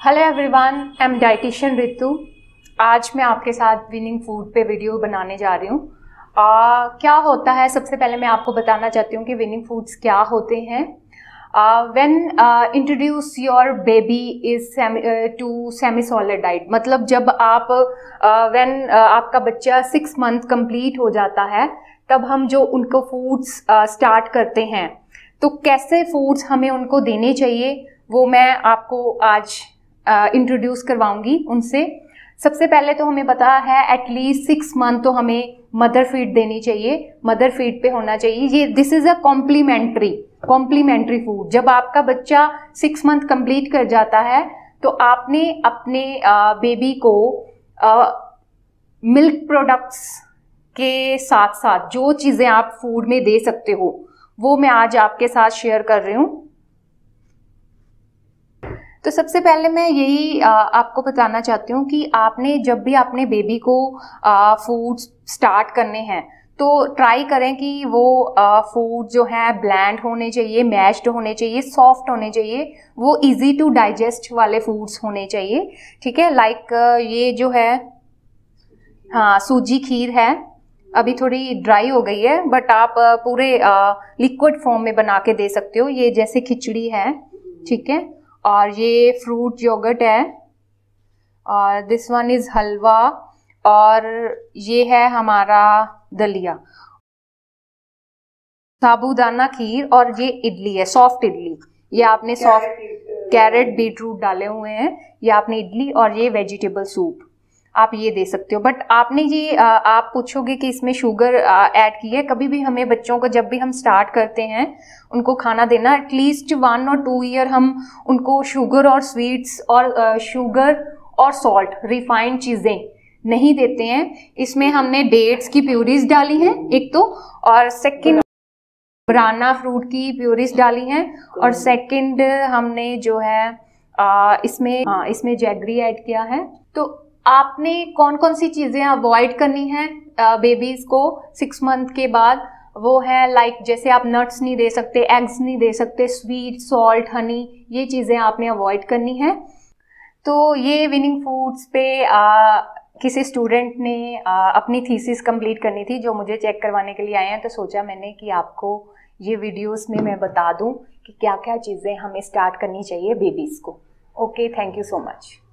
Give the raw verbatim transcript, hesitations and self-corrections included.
Hello everyone, I am dietitian Ritu. आज मैं आपके साथ विनिंग फूड पे वीडियो बनाने जा रही हूँ। uh, क्या होता है, सबसे पहले मैं आपको बताना चाहती हूँ कि विनिंग फूड्स क्या होते हैं। When introduce your baby is to semi solid diet, मतलब जब आप व्हेन uh, uh, आपका बच्चा सिक्स मंथ कंप्लीट हो जाता है तब हम जो उनको फूड्स स्टार्ट uh, करते हैं, तो कैसे फूड्स हमें उनको देने चाहिए वो मैं आपको आज इंट्रोड्यूस uh, करवाऊंगी उनसे। सबसे पहले तो हमें पता है एटलीस्ट सिक्स मंथ तो हमें मदर फीड देनी चाहिए, मदर फीड पे होना चाहिए। ये this is a complementary complementary food. जब आपका बच्चा सिक्स मंथ कंप्लीट कर जाता है तो आपने अपने बेबी uh, को मिल्क uh, प्रोडक्ट्स के साथ साथ जो चीज़ें आप फूड में दे सकते हो वो मैं आज आपके साथ शेयर कर रही हूँ। तो सबसे पहले मैं यही आ, आपको बताना चाहती हूँ कि आपने जब भी अपने बेबी को फूड स्टार्ट करने हैं तो ट्राई करें कि वो फूड जो है ब्लैंड होने चाहिए, मैश्ड होने चाहिए, सॉफ्ट होने चाहिए, वो इजी टू डाइजेस्ट वाले फूड्स होने चाहिए। ठीक है, लाइक ये जो है हाँ सूजी खीर है, अभी थोड़ी ड्राई हो गई है बट आप पूरे लिक्विड फॉर्म में बना के दे सकते हो। ये जैसे खिचड़ी है, ठीक है, और ये फ्रूट योगर्ट है, और दिस वन इज हलवा, और ये है हमारा दलिया, साबूदाना खीर, और ये इडली है, सॉफ्ट इडली। ये आपने सॉफ्ट कैरेट बीटरूट डाले हुए हैं, ये आपने इडली, और ये वेजिटेबल सूप आप ये दे सकते हो। बट आपने ये आप पूछोगे कि इसमें शुगर ऐड की है। कभी भी हमें बच्चों को जब भी हम स्टार्ट करते हैं उनको खाना देना, एटलीस्ट वन और टू ईयर हम उनको शुगर और स्वीट्स और शुगर और सॉल्ट रिफाइंड चीज़ें नहीं देते हैं। इसमें हमने डेट्स की प्यूरीज डाली हैं एक तो, और सेकंड बनाना फ्रूट की प्यूरीज डाली हैं, और सेकंड हमने जो है आ, इसमें आ, इसमें जैगरी ऐड किया है। तो आपने कौन कौन सी चीज़ें अवॉइड करनी है बेबीज को सिक्स मंथ के बाद, वो है लाइक जैसे आप नट्स नहीं दे सकते, एग्स नहीं दे सकते, स्वीट, सॉल्ट, हनी, ये चीज़ें आपने अवॉइड करनी है। तो ये विनिंग फूड्स पे आ, किसी स्टूडेंट ने आ, अपनी थीसिस कंप्लीट करनी थी जो मुझे चेक करवाने के लिए आए हैं, तो सोचा मैंने कि आपको ये वीडियोस में मैं बता दूं कि क्या क्या चीज़ें हमें स्टार्ट करनी चाहिए बेबीज़ को। Okay, thank you so much.